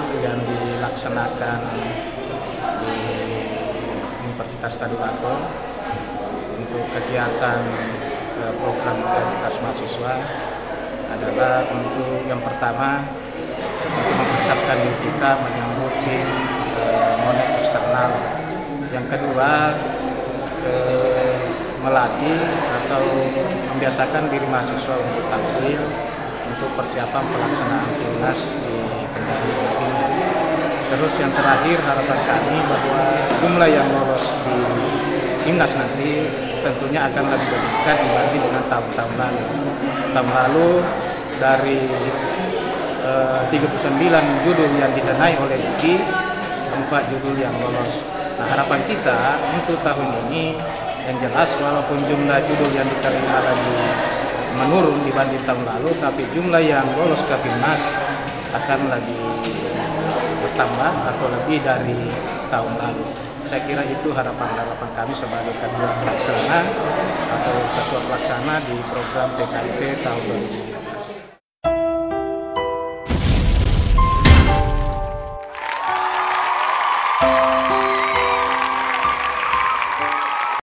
yang dilaksanakan di Universitas Tadulako untuk kegiatan program kreativitas mahasiswa adalah untuk yang pertama untuk mempersiapkan diri kita menyambut tim monet eksternal. Yang kedua melatih atau membiasakan diri mahasiswa untuk tampil untuk persiapan pelaksanaan timnas di Kendari nantinya. Terus yang terakhir harapan kami bahwa jumlah yang lolos di timnas nanti tentunya akan lebih meningkat dibanding dengan tahun-tahun lalu. Tahun lalu dari 39 judul yang didanai oleh LIPI, 4 judul yang lolos. Nah, harapan kita untuk tahun ini yang jelas walaupun jumlah judul yang diterima lagi menurun dibanding tahun lalu, tapi jumlah yang lolos ke timnas akan lagi bertambah atau lebih dari tahun lalu. Saya kira itu harapan-harapan kami sebagai ketua pelaksana atau ketua pelaksana di program TKIP tahun 2020.